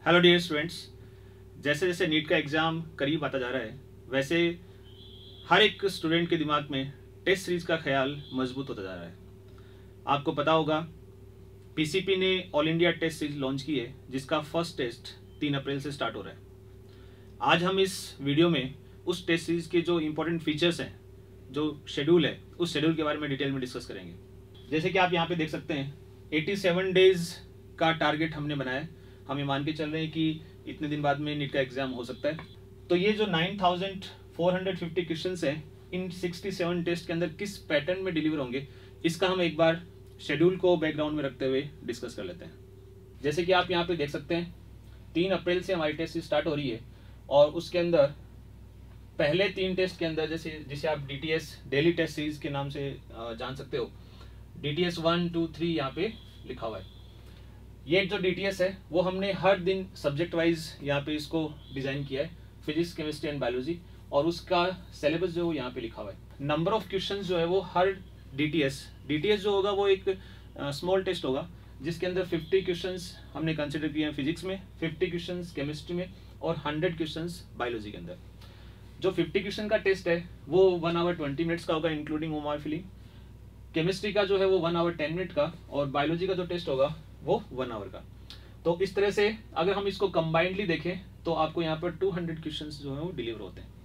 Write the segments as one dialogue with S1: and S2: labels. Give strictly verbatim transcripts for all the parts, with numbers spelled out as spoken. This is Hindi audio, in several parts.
S1: हेलो डियर स्टूडेंट्स, जैसे जैसे नीट का एग्ज़ाम करीब आता जा रहा है वैसे हर एक स्टूडेंट के दिमाग में टेस्ट सीरीज़ का ख्याल मजबूत होता जा रहा है। आपको पता होगा पीसीपी ने all India test series launch की है जिसका फर्स्ट टेस्ट तीन अप्रैल से स्टार्ट हो रहा है। आज हम इस वीडियो में उस टेस्ट सीरीज के जो इम्पोर्टेंट फीचर्स हैं, जो शेड्यूल है, उस शेड्यूल के बारे में डिटेल में डिस्कस करेंगे। जैसे कि आप यहाँ पे देख सकते हैं सत्तासी डेज का टारगेट हमने बनाया है। हम ये मान के चल रहे हैं कि इतने दिन बाद में नीट का एग्जाम हो सकता है। तो ये जो नौ हज़ार चार सौ पचास क्वेश्चंस हैं इन सड़सठ टेस्ट के अंदर किस पैटर्न में डिलीवर होंगे, इसका हम एक बार शेड्यूल को बैकग्राउंड में रखते हुए डिस्कस कर लेते हैं। जैसे कि आप यहाँ पे देख सकते हैं तीन अप्रैल से हमारी टेस्ट स्टार्ट हो रही है और उसके अंदर पहले तीन टेस्ट के अंदर जैसे जिसे आप D T S daily test series के नाम से जान सकते हो, D T S one two three यहाँ पे लिखा हुआ है। ये जो डी टी एस है वो हमने हर दिन सब्जेक्ट वाइज यहाँ पे इसको डिजाइन किया है, फिजिक्स, केमिस्ट्री एंड बायोलॉजी, और उसका सिलेबस जो यहाँ पे लिखा हुआ है। नंबर ऑफ क्वेश्चंस जो है वो हर D T S D T S जो होगा वो एक स्मॉल टेस्ट होगा जिसके अंदर पचास क्वेश्चंस हमने कंसिडर किए हैं फिजिक्स में, पचास क्वेश्चंस केमिस्ट्री में और सौ क्वेश्चंस बायोलॉजी के अंदर। जो पचास क्वेश्चन का टेस्ट है वो वन आवर ट्वेंटी मिनट्स का होगा इंक्लूडिंग ओमार फिलिंग। केमिस्ट्री का जो है वो वन आवर टेन मिनट का, और बायोलॉजी का जो टेस्ट होगा वो वन आवर का। तो इस तरह से अगर हम इसको कंबाइंडली देखें तो आपको यहाँ पर दो सौ क्वेश्चंस जो है वो डिलीवर होते हैं।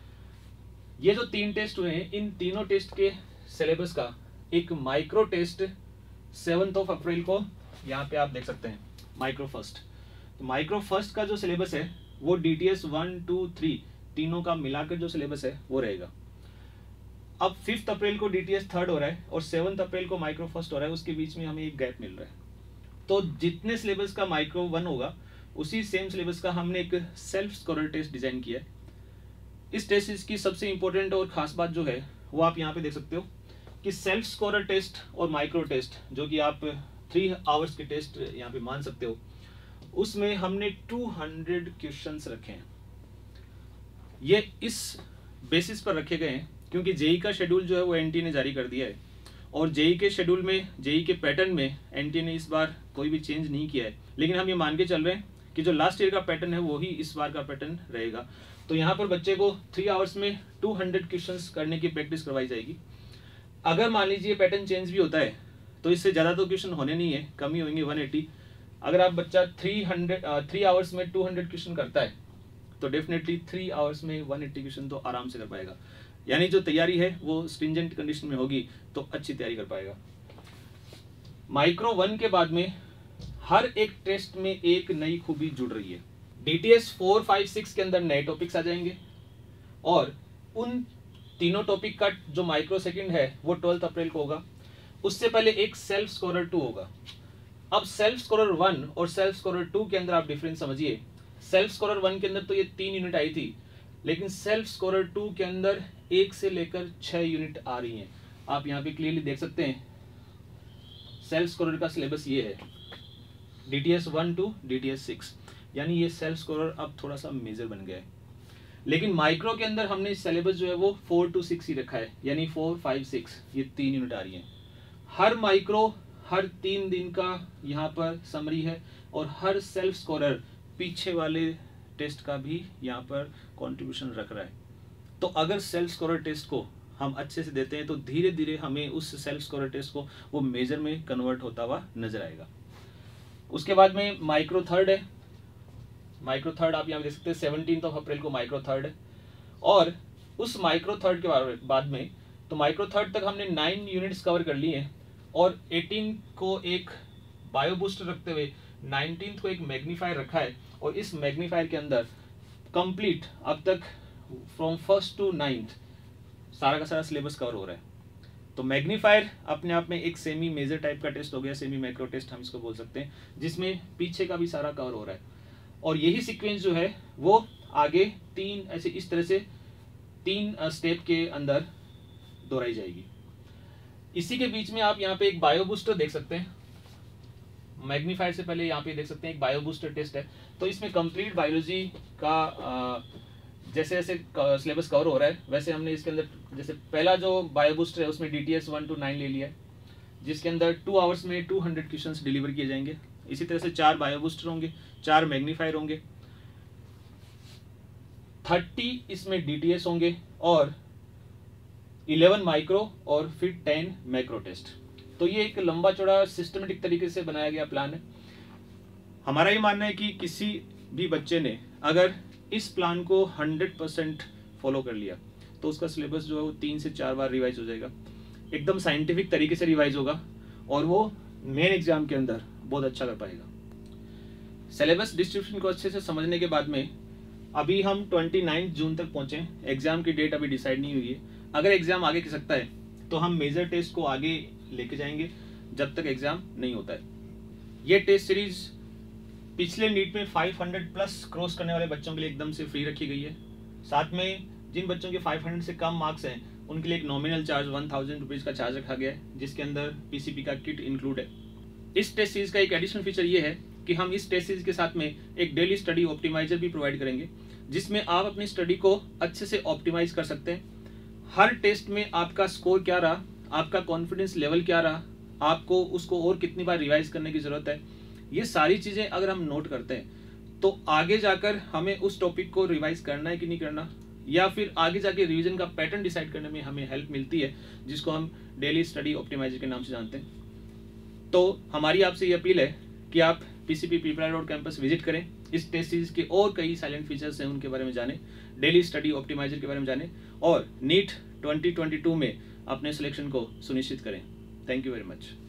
S1: ये जो तीन टेस्ट हुए हैं इन तीनों टेस्ट के सिलेबस का एक micro test seventh of April को यहाँ पे आप देख सकते हैं, माइक्रो फर्स्ट। तो माइक्रो फर्स्ट का जो सिलेबस है वो D T S one two three तीनों का मिलाकर जो सिलेबस है वो रहेगा। अब फिफ्थ अप्रैल को डी टी एस थर्ड हो रहा है और सेवन्थ अप्रैल को माइक्रो फर्स्ट हो रहा है, उसके बीच में हमें एक गैप मिल रहा है। तो जितने सिलेबस का माइक्रो वन होगा उसी सेम सिलेबस का हमने एक सेल्फ स्कोरर टेस्ट डिजाइन किया है। इस टेस्ट की सबसे इंपॉर्टेंट और खास बात जो है वो आप यहाँ पे देख सकते हो कि सेल्फ स्कोरर टेस्ट और माइक्रो टेस्ट जो कि आप थ्री आवर्स के टेस्ट यहाँ पे मान सकते हो, उसमें हमने दो सौ क्वेश्चंस रखे हैं। ये इस बेसिस पर रखे गए हैं क्योंकि जेई का शेड्यूल जो है वो एनटीए ने जारी कर दिया है, और जेई के शेड्यूल में, जेई के पैटर्न में एनटीए ने इस बार कोई भी चेंज नहीं किया है। लेकिन हम ये मान के चल रहे हैं कि जो लास्ट ईयर का पैटर्न है वही इस बार का पैटर्न रहेगा। तो यहाँ पर बच्चे को थ्री आवर्स में दो सौ क्वेश्चंस करने की प्रैक्टिस करवाई जाएगी। अगर मान लीजिए पैटर्न चेंज भी होता है तो इससे ज़्यादा तो क्वेश्चन होने नहीं है, कम ही होंगे एक सौ अस्सी। अगर आप बच्चा थ्री हंड्रेड थ्री आवर्स में टू हंड्रेड क्वेश्चन करता है तो डेफिनेटली थ्री आवर्स में वन एट्टी क्वेश्चन तो आराम से कर पाएगा। यानी जो तैयारी है वो स्ट्रिंजेंट कंडीशन में होगी तो अच्छी तैयारी कर पाएगा। माइक्रो वन के बाद में हर एक टेस्ट में एक नई खूबी जुड़ रही है। D T S four five six के अंदर नए टॉपिक्स आ जाएंगे और उन तीनों टॉपिक का जो माइक्रो सेकंड है वो ट्वेल्थ अप्रैल को होगा। उससे पहले एक सेल्फ स्कोरर टू होगा। अब सेल्फ स्कोरर वन और सेल्फ स्कोरर टू के अंदर आप डिफरेंस समझिए। सेल्फ स्कोरर वन के अंदर तो ये तीन यूनिट आई थी, लेकिन सेल्फ स्कोरर टू के अंदर एक से लेकर छह यूनिट आ रही हैं। आप यहाँ पे क्लियरली देख सकते हैं सेल्फ स्कोरर का सिलेबस ये है, D T S one two D T S six, यानी ये सेल्फ स्कोरर अब थोड़ा सा मेजर बन गया है। लेकिन माइक्रो के अंदर हमने सिलेबस जो है वो फोर टू सिक्स ही रखा है, यानी फोर फाइव सिक्स ये तीन यूनिट आ रही हैं। हर माइक्रो हर तीन दिन का यहाँ पर समरी है और हर सेल्फ स्कोरर पीछे वाले टेस्ट का भी यहाँ पर कंट्रीब्यूशन रख रहा है। तो अगर सेल्फ स्कोरर टेस्ट को हम अच्छे से देते हैं तो धीरे धीरे हमें उस सेल्फ स्कोरर टेस्ट को वो मेजर में कन्वर्ट होता हुआ नजर आएगा। उसके बाद में माइक्रो थर्ड है। माइक्रो थर्ड आप यहाँ देख सकते हैं सेवनटीन्थ ऑफ अप्रैल को माइक्रो थर्ड है, और उस माइक्रो थर्ड के बाद में तो माइक्रो थर्ड तक हमने नाइन यूनिट्स कवर कर लिए हैं और एटीन को एक बायो बूस्टर रखते हुए नाइनटीन्थ को एक मैग्नीफायर रखा है, और इस मैग्नीफायर के अंदर कंप्लीट अब तक फ्रॉम फर्स्ट टू नाइन्थ सारा का सारा सिलेबस कवर हो रहा है। तो मैग्नीफायर अपने आप में एक सेमी मेजर टाइप का टेस्ट हो गया, सेमी मैक्रो टेस्ट हम इसको बोल सकते हैं, जिसमें पीछे का भी सारा कवर हो रहा है। और यही सीक्वेंस जो है वो आगे तीन ऐसे इस तरह से तीन स्टेप के अंदर दोहराई जाएगी। इसी के बीच में आप यहाँ पे एक बायो बूस्टर देख सकते हैं। मैग्नीफायर से पहले यहाँ पे देख सकते हैं एक बायो बूस्टर टेस्ट है। तो इसमें कंप्लीट बायोलॉजी का आ, जैसे जैसे सिलेबस कवर हो रहा है वैसे हमने इसके अंदर जैसे पहला जो बायो बूस्टर है उसमें D T S one two nine ले लिया है, जिसके अंदर टू आवर्स में टू हंड्रेड क्वेश्चंस डिलीवर किए जाएंगे। इसी तरह से चार बायो बूस्टर होंगे, चार मैग्नीफायर होंगे, थर्टी इसमें डीटीएस होंगे और इलेवन माइक्रो और फिर टेन मैक्रो टेस्ट। तो ये एक लंबा चौड़ा सिस्टमेटिक तरीके से बनाया गया प्लान है। हमारा ये मानना है कि किसी भी बच्चे ने अगर इस प्लान को हंड्रेड परसेंट फॉलो कर लिया तो उसका सिलेबस जो है वो तीन से चार बार रिवाइज हो जाएगा, एकदम साइंटिफिक तरीके से रिवाइज होगा और वो मेन एग्जाम के अंदर बहुत अच्छा कर पाएगा। सिलेबस डिस्ट्रीब्यूशन को अच्छे से समझने के बाद में अभी हम उनतीस जून तक पहुंचे, एग्जाम की डेट अभी डिसाइड नहीं हुई है। अगर एग्जाम आगे की सकता है तो हम मेजर टेस्ट को आगे लेके जाएंगे जब तक एग्जाम नहीं होता है। ये टेस्ट सीरीज पिछले नीट में पाँच सौ प्लस क्रॉस करने वाले बच्चों के लिए एकदम से फ्री रखी गई है। साथ में जिन बच्चों के पाँच सौ से कम मार्क्स हैं उनके लिए एक nominal charge one thousand rupees का चार्ज रखा गया है, जिसके अंदर पीसीपी का किट इंक्लूड है। इस टेस्ट सीरीज का एक एडिशनल फीचर ये है कि हम इस टेस्ट सीरीज के साथ में एक डेली स्टडी ऑप्टिमाइजर भी प्रोवाइड करेंगे, जिसमें आप अपनी स्टडी को अच्छे से ऑप्टिमाइज कर सकते हैं। हर टेस्ट में आपका स्कोर क्या रहा, आपका कॉन्फिडेंस लेवल क्या रहा, आपको उसको और कितनी बार रिवाइज करने की जरूरत है, ये सारी चीजें अगर हम नोट करते हैं तो आगे जाकर हमें उस टॉपिक को रिवाइज करना है कि नहीं करना, या फिर आगे जाके रिवीजन का पैटर्न डिसाइड करने में हमें हेल्प मिलती है, जिसको हम डेली स्टडी ऑप्टिमाइजर के नाम से जानते हैं। तो हमारी आपसे ये अपील है कि आप PCP Pipla road campus visit करें, इस टेस्ट सीरीज के और कई साइलेंट फीचर्स हैं उनके बारे में जानें, डेली स्टडी ऑप्टिमाइजर के बारे में जानें और नीट ट्वेंटी ट्वेंटी टू में अपने सिलेक्शन को सुनिश्चित करें। Thank you very much.